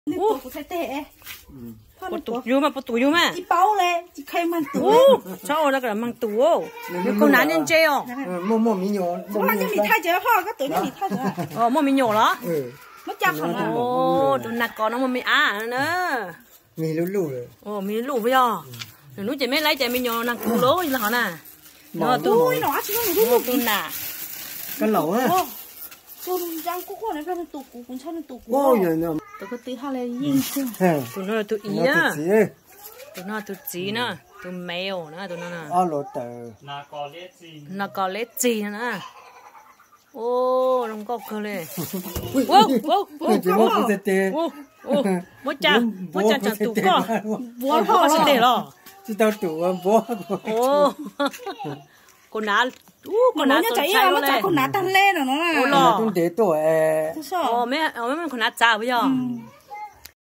Ủa, của thay tệ. Bột tủ vô mà. Chị bao lên, chị khai mang tủ. Ủa, sao lại cái mang tủ? Nếu con nán lên chơi không? Mua mì nhỏ. Ủa, nhưng mình thay chơi ho, cái tuổi này mình thay chơi. Mua mì nhỏ đó. Nó chắc hẳn là. Ồ, tụi nạt có nó mua mì nữa. Mì lú rồi. Ồ, mì lú bây giờ. Lúc chị mới lấy chạy mì nhỏ nàng củ lố là hả nè. Nó tụi nó chỉ có một tụi nà. Cái lẩu á. Tôi đang cố này cái tủ cũ cũng sao nên tủ cũ. Ôi giời ơi. Tôi có tí hai lên yên chưa. Tụi nó là tụi ý á. Tụi nó là tụi chí nữa. Tụi mèo nữa tụi nó nè. Lột tờ. Nó có lết gì nữa. Ô, nó có cơ lên. Ô, bố cha chẳng tủ có. Bố có sẽ để lo. Chứ tao tủ bố. Ô, con ná nó chạy à, nó chạy con ná tăng lên rồi nó là. Ô lo. Tôi để tuổi. Ồ, mấy con ná chả bây giờ.